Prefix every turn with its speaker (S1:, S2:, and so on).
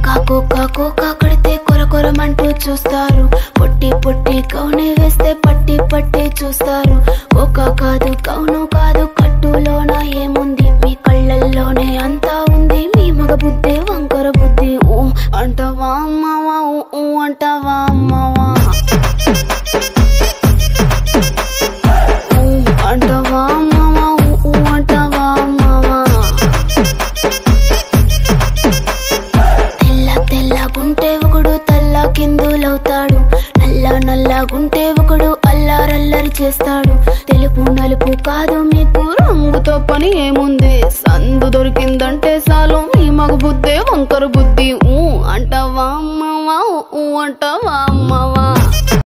S1: Cocoa కొడితే కొరకొరమంటూ చూస్తారు. పొట్టి పొట్టి కౌనే వేస్తే పట్టి పట్టి చూస్తారు. కోకా కాదు కౌను కాదు కట్టులోన ఏముంది, మీ కళ్ళల్లోనే అంతా ఉంది. మీ మగ బుద్ధి వంకర బుద్ధి. ఊ అంటవా అమ్మవా, ఊ అంటవా అమ్మవా, ఊ అంటవా అమ్మవా, ఊ అంటవా అమ్మవా. తెల్లగుంటే ఒకడు తల్ల కిందులవుతాడు, నల్లగుంటే ఒకడు అల్లారల్లరి చేస్తాడు. తెలుపు నలుపు కాదు మీకు రంగుతో పని ఏముంది, సందు దొరికిందంటే చాలు మీ మగ బుద్ధే వంకర బుద్ధి. ఊ అంటవా అమ్మవా, ఊ అంటవా అమ్మవా.